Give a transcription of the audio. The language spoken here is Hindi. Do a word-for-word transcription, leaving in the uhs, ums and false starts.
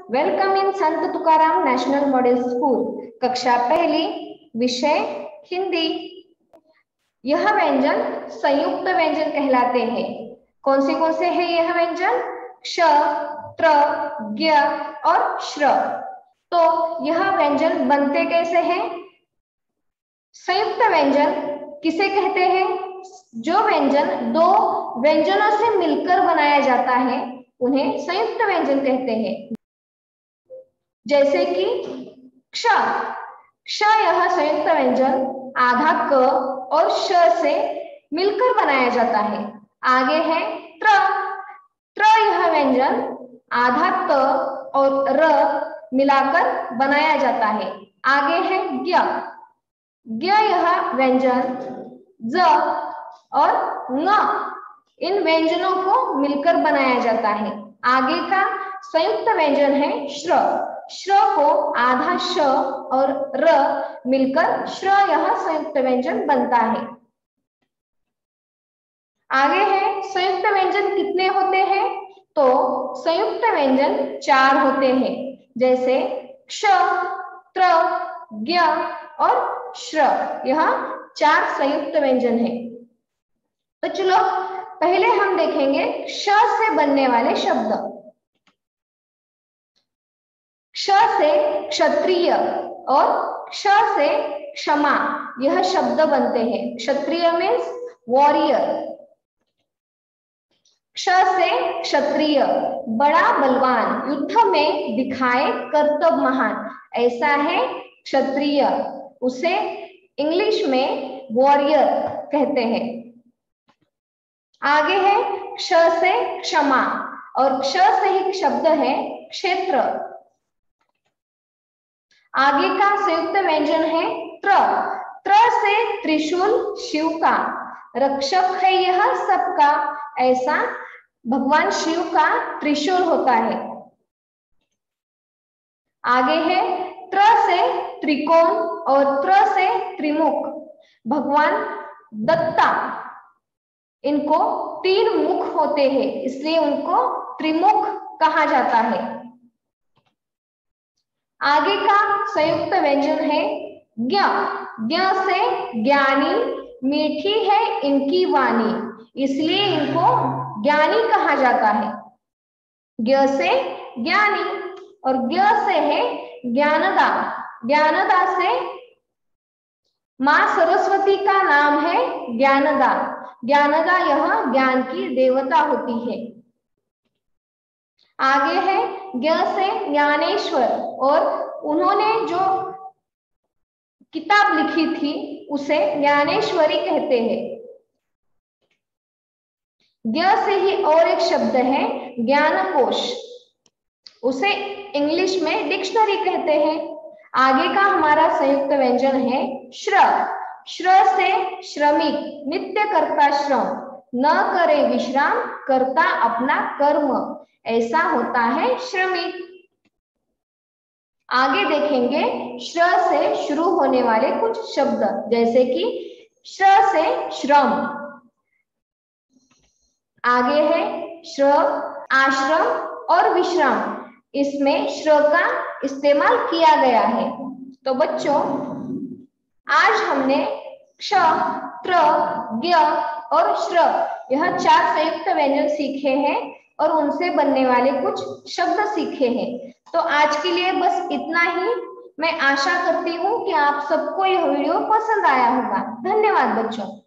Welcome in Sant Tukaram national model school. कक्षा पहली, विषय हिंदी। यह व्यंजन संयुक्त व्यंजन कहलाते हैं। कौन से कौन से है यह व्यंजन? क्ष, त्र, ज्ञ और श्र। तो यह व्यंजन बनते कैसे हैं? संयुक्त व्यंजन किसे कहते हैं? जो व्यंजन दो व्यंजनों से मिलकर बनाया जाता है उन्हें संयुक्त व्यंजन कहते हैं। जैसे कि क्ष, क्ष यह संयुक्त व्यंजन आधा क और श से मिलकर बनाया जाता है। आगे है त्र, त्र यह व्यंजन आधा त और र मिलाकर बनाया जाता है। आगे है ज्ञ, ज्ञ यह व्यंजन ज और ङ इन व्यंजनों को मिलकर बनाया जाता है। आगे का संयुक्त व्यंजन है श्र, श्र को आधा श और र मिलकर श्र यह संयुक्त व्यंजन बनता है। आगे है संयुक्त व्यंजन कितने होते हैं? तो संयुक्त व्यंजन चार होते हैं। जैसे क्ष, त्र, ज्ञ और श्र, यह चार संयुक्त व्यंजन है। तो चलो पहले हम देखेंगे क्ष से बनने वाले शब्द। क्ष से क्षत्रिय और क्ष से क्षमा यह शब्द बनते हैं। क्षत्रिय मीन्स वॉरियर। क्ष से क्षत्रिय बड़ा बलवान, युद्ध में दिखाए कर्तव्य महान, ऐसा है क्षत्रिय। उसे इंग्लिश में वॉरियर कहते हैं। आगे है क्ष से क्षमा और क्ष से ही शब्द है क्षेत्र। आगे का संयुक्त व्यंजन है त्र, त्र से त्रिशूल शिव का, रक्षक है यह सबका, ऐसा भगवान शिव का त्रिशूल होता है। आगे है त्र से त्रिकोण और त्र से त्रिमुख, भगवान दत्ता, इनको तीन मुख होते हैं इसलिए उनको त्रिमुख कहा जाता है। आगे का संयुक्त व्यंजन है ज्ञ, ज्ञ से ज्ञानी, मीठी है इनकी वाणी, इसलिए इनको ज्ञानी कहा जाता है। ज्ञ से ज्ञानी और ज्ञ से है ज्ञानदा, ज्ञानदा से मां सरस्वती का नाम है ज्ञानदा, ज्ञानदा यह ज्ञान की देवता होती है। आगे है ज्ञ से ज्ञानेश्वर और उन्होंने जो किताब लिखी थी उसे ज्ञानेश्वरी कहते हैं। ज्ञ से ही और एक शब्द है ज्ञानकोश, उसे इंग्लिश में डिक्शनरी कहते हैं। आगे का हमारा संयुक्त व्यंजन है श्र, श्र से श्रमिक, नित्य करता श्रम, न करे विश्राम, करता अपना कर्म, ऐसा होता है श्रमिक। आगे देखेंगे श्र से शुरू होने वाले कुछ शब्द, जैसे कि श्र से श्रम। आगे है श्र, आश्रम और विश्राम, इसमें श्र का इस्तेमाल किया गया है। तो बच्चों आज हमने क्ष, त्र, ज्ञ और श्र यह चार संयुक्त व्यंजन सीखे हैं और उनसे बनने वाले कुछ शब्द सीखे हैं। तो आज के लिए बस इतना ही। मैं आशा करती हूँ कि आप सबको यह वीडियो पसंद आया होगा। धन्यवाद बच्चों।